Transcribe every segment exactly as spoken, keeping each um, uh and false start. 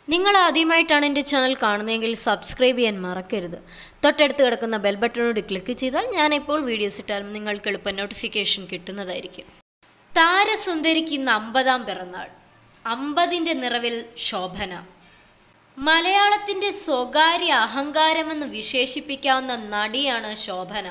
നിങ്ങൾ ആദ്യമായിട്ടാണ് എൻ്റെ ചാനൽ കാണുന്നതെങ്കിൽ സബ്സ്ക്രൈബ് ചെയ്യാൻ മറക്കരുത്. തൊട്ടടുത്ത് കിടക്കുന്ന ബെൽ ബട്ടണോട് ക്ലിക്ക് ചെയ്താൽ ഞാൻ ഇപ്പോൾ വീഡിയോസ് ഇട്ടാലും നിങ്ങൾക്ക് എളുപ്പം നോട്ടിഫിക്കേഷൻ കിട്ടുന്നതായിരിക്കും. താരസുന്ദരിക്ക് ഇന്ന് അമ്പതാം പിറന്നാൾ. അമ്പതിൻ്റെ നിറവിൽ ശോഭന. മലയാളത്തിൻ്റെ സ്വകാര്യ അഹങ്കാരമെന്ന് വിശേഷിപ്പിക്കാവുന്ന നടിയാണ് ശോഭന.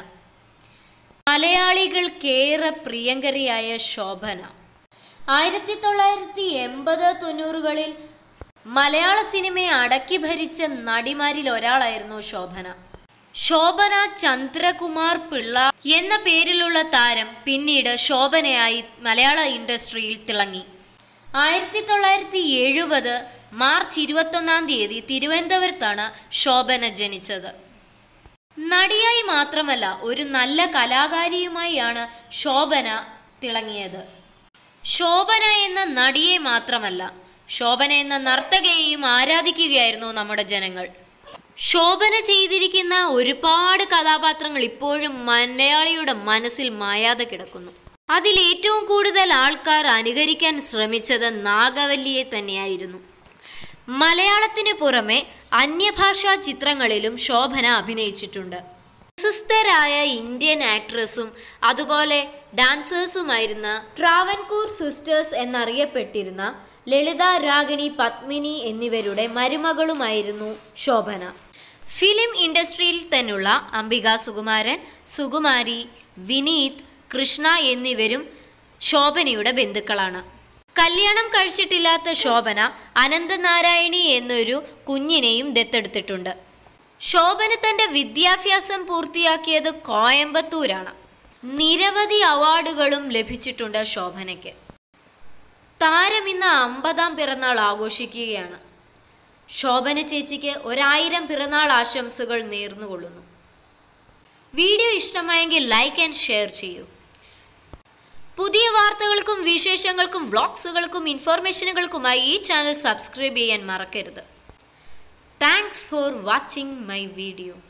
മലയാളികൾക്കേറെ പ്രിയങ്കരിയായ ശോഭന ആയിരത്തി തൊള്ളായിരത്തി എൺപത് തൊണ്ണൂറുകളിൽ മലയാള സിനിമയെ അടക്കി ഭരിച്ച നടിമാരിൽ ഒരാളായിരുന്നു ശോഭന. ശോഭന ചന്ദ്രകുമാർ പിള്ള എന്ന പേരിലുള്ള താരം പിന്നീട് ശോഭനയായി മലയാള ഇൻഡസ്ട്രിയിൽ തിളങ്ങി. ആയിരത്തി തൊള്ളായിരത്തി എഴുപത് മാർച്ച് ഇരുപത്തൊന്നാം തീയതി തിരുവനന്തപുരത്താണ് ശോഭന ജനിച്ചത്. നടിയായി മാത്രമല്ല ഒരു നല്ല കലാകാരിയുമായാണ് ശോഭന തിളങ്ങിയത്. ശോഭന എന്ന നടിയെ മാത്രമല്ല, ശോഭന എന്ന നർത്തകയെയും ആരാധിക്കുകയായിരുന്നു നമ്മുടെ ജനങ്ങൾ. ശോഭന ചെയ്തിരിക്കുന്ന ഒരുപാട് കഥാപാത്രങ്ങൾ ഇപ്പോഴും മലയാളിയുടെ മനസ്സിൽ മായാതെ കിടക്കുന്നു. അതിൽ ഏറ്റവും കൂടുതൽ ആൾക്കാർ അനുകരിക്കാൻ ശ്രമിച്ചത് നാഗവല്ലിയെ തന്നെയായിരുന്നു. മലയാളത്തിന് പുറമെ അന്യഭാഷാ ചിത്രങ്ങളിലും ശോഭന അഭിനയിച്ചിട്ടുണ്ട്. പ്രശസ്തരായ ഇന്ത്യൻ ആക്ട്രസും അതുപോലെ ഡാൻസേഴ്സുമായിരുന്ന ട്രാവൻകൂർ സിസ്റ്റേഴ്സ് എന്നറിയപ്പെട്ടിരുന്ന ലളിത, രാഗിണി, പത്മിനി എന്നിവരുടെ മരുമകളുമായിരുന്നു ശോഭന. ഫിലിം ഇൻഡസ്ട്രിയിൽ തന്നെയുള്ള അംബിക സുകുമാരൻ, സുകുമാരി, വിനീത്, കൃഷ്ണ എന്നിവരും ശോഭനയുടെ ബന്ധുക്കളാണ്. കല്യാണം കഴിച്ചിട്ടില്ലാത്ത ശോഭന അനന്തനാരായണി എന്നൊരു കുഞ്ഞിനെയും ദത്തെടുത്തിട്ടുണ്ട്. ശോഭന തൻ്റെ വിദ്യാഭ്യാസം പൂർത്തിയാക്കിയത് കോയമ്പത്തൂരാണ്. നിരവധി അവാർഡുകളും ലഭിച്ചിട്ടുണ്ട് ശോഭനയ്ക്ക്. താരം ഇന്ന് അമ്പതാം പിറന്നാൾ ആഘോഷിക്കുകയാണ്. ശോഭന ചേച്ചിക്ക് ഒരായിരം പിറന്നാൾ ആശംസകൾ നേർന്നുകൊള്ളുന്നു. വീഡിയോ ഇഷ്ടമായെങ്കിൽ ലൈക്ക് ആൻഡ് ഷെയർ ചെയ്യൂ. പുതിയ വാർത്തകൾക്കും വിശേഷങ്ങൾക്കും വ്ളോഗ്സുകൾക്കും ഇൻഫോർമേഷനുകൾക്കുമായി ഈ ചാനൽ സബ്സ്ക്രൈബ് ചെയ്യാൻ മറക്കരുത്. Thanks for watching my video.